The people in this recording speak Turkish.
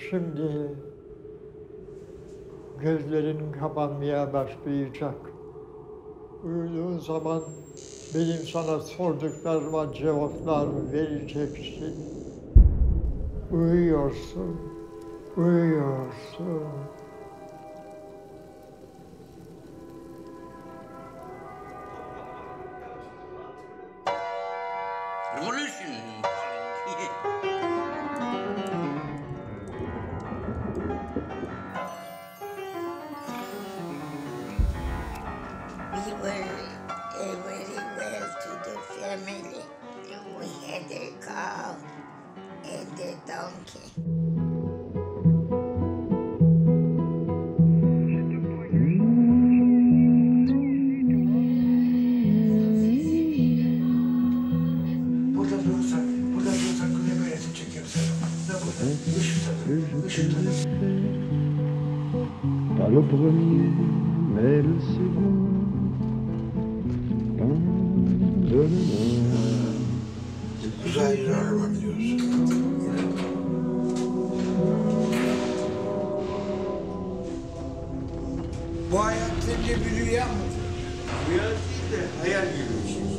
Şimdi gözlerin kapanmaya başlayacak. Uyuduğun zaman benim sana sorduklarıma cevaplar vereceksin. Uyuyorsun, uyuyorsun. Revolution. We were very well to the family. We had a cow and a donkey. Burada durursak güne böyle çekiyoruz. Ne burada? Işıkta. Pas le premier, mais le second. Uzay yürüyor var biliyoruz. Bu hayat sence bir rüya mı? Rüya değil de hayal gibi bir şey.